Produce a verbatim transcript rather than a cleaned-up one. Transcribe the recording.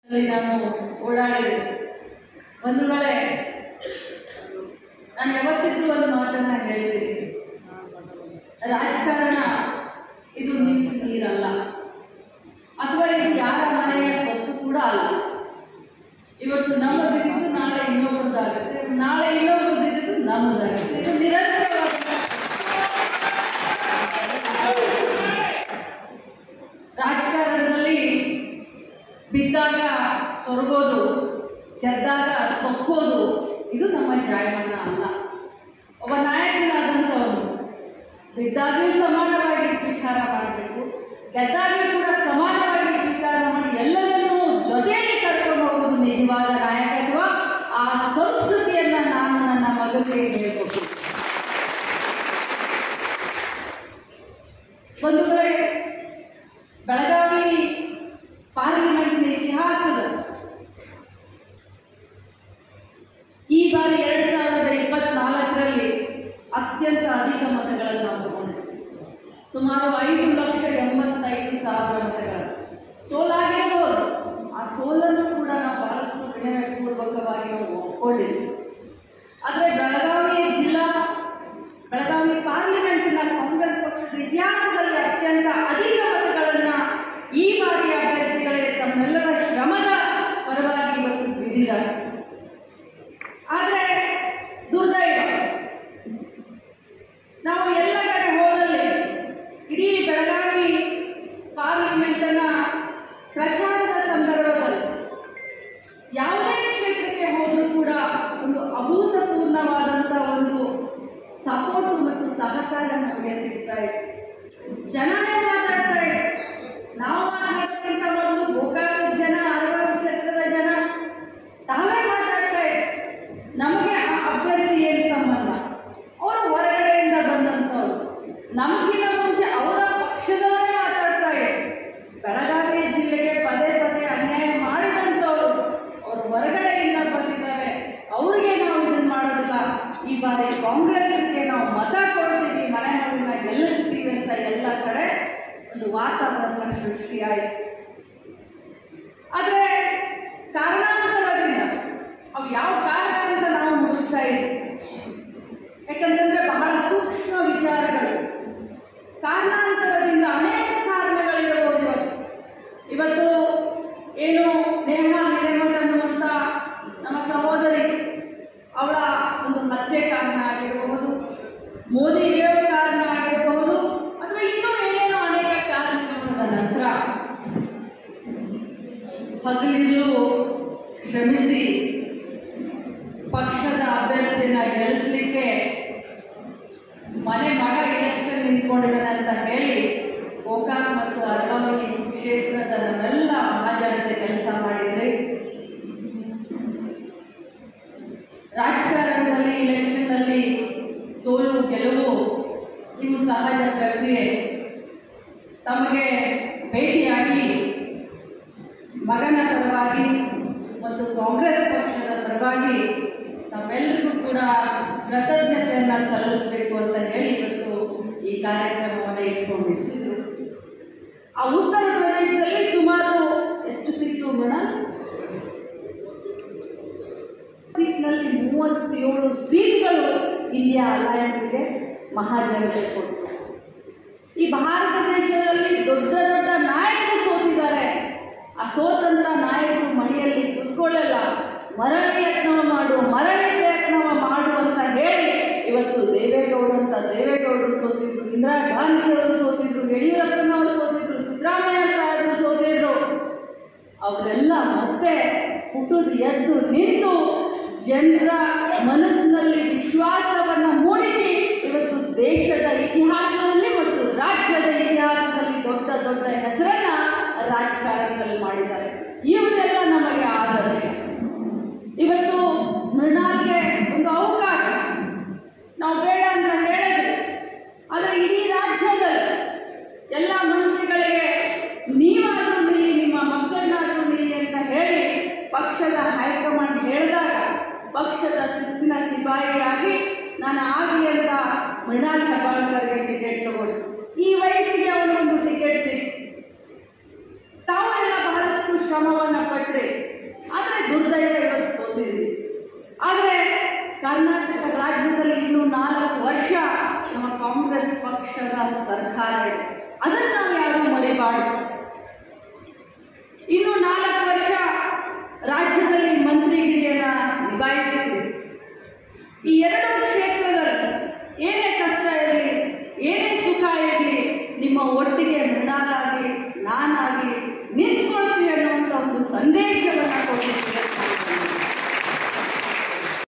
ನಾನು ಓಡಾಡಿದೆ. ಒಂದು ವೇಳೆ ನಾನು ಯಾವತ್ತಿದ್ರೂ ಒಂದು ಮಾತನ್ನ ಹೇಳಿದ್ದೀನಿ, ರಾಜಕಾರಣ ಇದು ನಿಂತ ನೀರಲ್ಲ, ಅಥವಾ ಇದು ಯಾರ ಮನೆಯ ಸ್ವತ್ತು ಕೂಡ ಅಲ್ಲ. ಇವತ್ತು ನಮ್ಮದಿದ್ದು ನಾಳೆ ಇನ್ನೊಬ್ಬರದಾಗುತ್ತೆ, ನಾಳೆ ಇನ್ನೊಬ್ಬರದಿದ್ದು ನಮ್ಮದಾಗುತ್ತೆ. ಇದು ನಿರಂತರವಾಗಿ ರಾಜಕಾರಣದಲ್ಲಿ ಬಿದ್ದಾಗ ಸೊರಗೋದು, ಗೆದ್ದಾಗ ಸೊಕ್ಕೋದು ಇದು ನಮ್ಮ ಜಾಯಮಾನ ಅಲ್ಲ. ಒಬ್ಬ ನಾಯಕನಾದಂಥವನು ಬಿದ್ದಾಗಲೂ ಸಮಾನವಾಗಿ ಸ್ವೀಕಾರ ಮಾಡಬೇಕು, ಗೆದ್ದಾಗಲೂ ಕೂಡ ಸಮಾನವಾಗಿ ಸ್ವೀಕಾರ ಮಾಡಿ ಎಲ್ಲರನ್ನೂ ಜೊತೆಯಲ್ಲಿ ಕರ್ಕೊಂಡು ಹೋಗೋದು ನಿಜವಾದ ನಾಯಕತ್ವ. ಆ ಸಂಸ್ಕೃತಿಯನ್ನ ನಾನು ನನ್ನ ಮಗನಿಗೆ ಹೇಳಬೇಕು. ಒಂದು ಕಡೆ ಬೆಳಗಾವಿ ಪಾರ್ಲಿಮೆಂಟ್ನ ಇತಿಹಾಸದ ಈ ಬಾರಿ ಎರಡ್ ಸಾವಿರದ ಇಪ್ಪತ್ನಾಲ್ಕರಲ್ಲಿ ಅತ್ಯಂತ ಅಧಿಕ ಮತಗಳನ್ನು ನಾವು ತಗೊಂಡಿದ್ದೀವಿ. ಸುಮಾರು ಐದು ಲಕ್ಷ ಎಂಬತ್ತೈದು ಸಾವಿರ ಮತಗಳು ಸೋಲಾಗಿರಬಹುದು. ಆ ಸೋಲನ್ನು ಕೂಡ ನಾವು ಬಹಳಷ್ಟು ವಿನಯಪೂರ್ವಕವಾಗಿ ನಾವು ಒಪ್ಕೊಂಡಿದ್ದೀವಿ. ಆದರೆ ಬೆಳಗಾವಿ ಜಿಲ್ಲಾ ಬೆಳಗಾವಿ ಪಾರ್ಲಿಮೆಂಟ್ನ ಕಾಂಗ್ರೆಸ್ ಪಕ್ಷದ ಇತಿಹಾಸದಲ್ಲಿ ಅತ್ಯಂತ ಅಧಿಕ ಮತಗಳನ್ನ ಈ ಬಾರಿಯ ಅಭ್ಯರ್ಥಿಗಳೇ ತಮ್ಮೆಲ್ಲರ ಶ್ರಮದ ಪರವಾಗಿ ಇವತ್ತು ಗೆದ್ದಿದ್ದಾರೆ. ಆದರೆ ದುರ್ದೈವ, ನಾವು ಎಲ್ಲ ಕಡೆ ಹೋದಲ್ಲಿ ಇಡೀ ಬೆಳಗಾವಿ ಪಾರ್ಲಿಮೆಂಟ್ನ ಪ್ರಚಾರದ ಸಂದರ್ಭದಲ್ಲಿ ಯಾವುದೇ ಕ್ಷೇತ್ರಕ್ಕೆ ಹೋದರೂ ಕೂಡ ಒಂದು ಅಭೂತಪೂರ್ಣವಾದಂಥ ಒಂದು ಸಪೋರ್ಟ್ ಮತ್ತು ಸಹಕಾರ ನಮಗೆ ಸಿಗ್ತಾ ಇದೆ. ಜನನೇ ಮಾತಾಡ್ತಾ ಇದೆ. ನಾವು ಮಾತಾಡೋಕ್ಕಿಂತ ಒಂದು ಗೋಕಾಕ ಜನ, ಅರವತ್ತು ಕ್ಷೇತ್ರದ ಜನ ತಾವೇ ಮಾತಾಡ್ತಾ ಇದೆ. ನಮಗೆ ಆ ಅಭ್ಯರ್ಥಿ ಏನು ಸಂಬಂಧ? ಅವರು ಹೊರಗಡೆಯಿಂದ ಬಂದಂಥವ್ರು. ನಮಗಿಂತ ಮುಂಚೆ ಅವರ ಪಕ್ಷದವರೇ ಮಾತಾಡ್ತಾ ಇದೆ. ಬೆಳಗಾವಿ ಜಿಲ್ಲೆಗೆ ಪದೇ ಪದೇ ಅನ್ಯಾಯ ಮಾಡಿದಂಥವ್ರು ಅವರು ಹೊರಗಡೆಯಿಂದ ಬಂದಿದ್ದಾರೆ. ಅವರಿಗೆ ನಾವು ಇದನ್ನು ಮಾಡೋದಿಲ್ಲ, ಈ ಬಾರಿ ಕಾಂಗ್ರೆಸ್ಗೆ ನಾವು ಮತ ಕೊಡ್ತೀವಿ, ಮನೆ ಮಗನ ಗೆಲ್ಲಿಸ್ತೀವಿ ಅಂತ ಎಲ್ಲ ಕಡೆ ಒಂದು ವಾತಾವರಣ ಸೃಷ್ಟಿಯಾಯಿತು. ಆದರೆ ಕಾರಣಾಂತರದಿಂದ ಅವು ಯಾವ ಕಾರಣ ಅಂತ ನಾವು ಮುಗಿಸ್ತಾ ಇದ್ದೀವಿ. ಯಾಕಂತಂದ್ರೆ ಬಹಳ ಸೂಕ್ಷ್ಮ ವಿಚಾರಗಳು. ಕಾರಣಾಂತರದಿಂದ ಅನೇಕ ಕಾರಣಗಳಿರಬಹುದು. ಇವತ್ತು ಇವತ್ತು ಏನು ನೇಹಾ ಹಿರೇಮಠ್ ಅನ್ನುವಂಥ ನಮ್ಮ ಸಹೋದರಿ ಅವಳ ಒಂದು ಹತ್ಯೆ ಕಾರಣ ಆಗಿರಬಹುದು, ಮೋದಿಗೆ ಕಾರಣ ಆಗಿರಬಹುದು, ಅಥವಾ ಇನ್ನೂ ಏನೇನೋ ಅನೇಕ ಕಾರಣಗಳ ನಂತರ ಹಗಲಿರುಳು ಶ್ರಮಿಸಿ ಪಕ್ಷದ ಅಭ್ಯರ್ಥಿನ ಗೆಲ್ಲಿಸಲಿಕ್ಕೆ ಮನೆ ಮಗ ಎಲೆಕ್ಷನ್ ನಿಂತ್ಕೊಂಡಿದ್ದಾನೆ ಅಂತ ಹೇಳಿ ಗೋಕಾಕ್ ಮತ್ತು ಅರವಲ್ಲಿ ಕ್ಷೇತ್ರದ ನಮ್ಮೆಲ್ಲ ಮಹಾಜನತೆ ಕೆಲಸ ಮಾಡಿದ್ರಿ. ರಾಜಕಾರಣದಲ್ಲಿ ಇಲೆಕ್ಷನ್ನಲ್ಲಿ ಸೋಲು ಗೆಲುವು ಇವು ಸಹಜ ಪ್ರಕ್ರಿಯೆ. ತಮಗೆ ಭೇಟಿಯಾಗಿ ಮಗನ ಪರವಾಗಿ ಮತ್ತು ಕಾಂಗ್ರೆಸ್ ಪಕ್ಷದ ಪರವಾಗಿ ನಾವೆಲ್ಲರಿಗೂ ಕೂಡ ಕೃತಜ್ಞತೆಯನ್ನು ಸಲ್ಲಿಸಬೇಕು ಅಂತ ಹೇಳಿ ಇವತ್ತು ಈ ಕಾರ್ಯಕ್ರಮವನ್ನು ಇಟ್ಕೊಂಡಿರ್ತಿದ್ರು. ಆ ಉತ್ತರ ಪ್ರದೇಶದಲ್ಲಿ ಸುಮಾರು ಎಷ್ಟು ಸಿಕ್ತು ಮೇಡಮ್? ಸೀಟ್ನಲ್ಲಿ ಮೂವತ್ತೇಳು ಸೀಟ್ಗಳು ಇಂಡಿಯಾ ಅಲಯನ್ಸ್ಗೆ ಮಹಾಜನತೆ ಕೊಟ್ಟರು. ಈ ಭಾರತ ದೇಶದಲ್ಲಿ ದೊಡ್ಡ ದೊಡ್ಡ ನಾಯಕರು ಸೋತಿದ್ದಾರೆ. ಆ ಸೋತಂತ ನಾಯಕರು ಮನೆಯಲ್ಲಿ ಕುತ್ಕೊಳ್ಳಲ್ಲ, ಮರಳಿ ಯತ್ನವ ಮಾಡು, ಮರಳಿ ಪ್ರಯತ್ನವ ಮಾಡು ಅಂತ ಹೇಳಿ ಇವತ್ತು ದೇವೇಗೌಡರಂತ ದೇವೇಗೌಡರು ಸೋತಿದ್ರು, ಇಂದಿರಾ ಗಾಂಧಿಯವರು ಸೋತಿದ್ರು, ಯಡಿಯೂರಪ್ಪನವರು ಸೋತಿದ್ರು, ಸಿದ್ದರಾಮಯ್ಯ ಸಾಹೇಬರು ಸೋತಿದ್ರು. ಅವರೆಲ್ಲ ಮತ್ತೆ ಹುಟ್ಟುದು ಎದ್ದು ನಿಂತು ಜನರ ಮನಸ್ಸಿನಲ್ಲಿ ವಿಶ್ವಾಸವನ್ನು ಮೂಡಿಸಿ ಇವತ್ತು ದೇಶದ ಇತಿಹಾಸದಲ್ಲಿ ಮತ್ತು ರಾಜ್ಯದ ಇತಿಹಾಸದಲ್ಲಿ ದೊಡ್ಡ ದೊಡ್ಡ ಹೆಸರನ್ನ ರಾಜಕಾರಣದಲ್ಲಿ ಮಾಡಿದ್ದಾರೆ. ಇವರೆಲ್ಲ ನಮಗೆ ಆದರ್ಶ. ಇವತ್ತು ಮೃಣಾಲ್ಗೆ ಒಂದು ಅವಕಾಶ ನಾವು ಬೇಡ ಅಂತ ಹೇಳಿದ್ರೆ, ಆದರೆ ಇಡೀ ರಾಜ್ಯದಲ್ಲಿ ಎಲ್ಲ ಮಂತ್ರಿಗಳಿಗೆ ನೀವಾದ್ರೂ ನಿಲ್ಲಿ, ನಿಮ್ಮ ಮಕ್ಕಳನ್ನಾದ್ರೂ ನಿಲ್ಲಿ ಅಂತ ಹೇಳಿ ಪಕ್ಷದ ಹೈಕಮಾಂಡ್ ಹೇಳಿದಾಗ ಪಕ್ಷದ ಶಿಸ್ತಿನ ಸಿಪಾಯಿಯಾಗಿ ನಾನು ಆಗಲಿ ಅಂತ ಮೃಣಾಲ್ ಹೆಬ್ಬಾಳ್ಕರ್ಗೆ ಟಿಕೆಟ್ ತಗೊಂಡು ಈ ವಯಸ್ಸಿಗೆ ಅವನಿಗೊಂದು ಟಿಕೆಟ್ ಸಿಕ್ತು. ತಾವೆಲ್ಲ ಬಹಳಷ್ಟು ಶ್ರಮವನ್ನು ಪಟ್ಟರೆ ಕಾಂಗ್ರೆಸ್ ಪಕ್ಷದ ಸರ್ಕಾರ ಇದೆ. ಅದನ್ನು ನಾವು ಯಾರು ಮರಿಬಾರ್ದು. ಇನ್ನು ನಾಲ್ಕು ವರ್ಷ ರಾಜ್ಯದಲ್ಲಿ ಮಂತ್ರಿಗಿರಿಯನ್ನ ನಿಭಾಯಿಸುತ್ತೀವಿ. ಈ ಎರಡು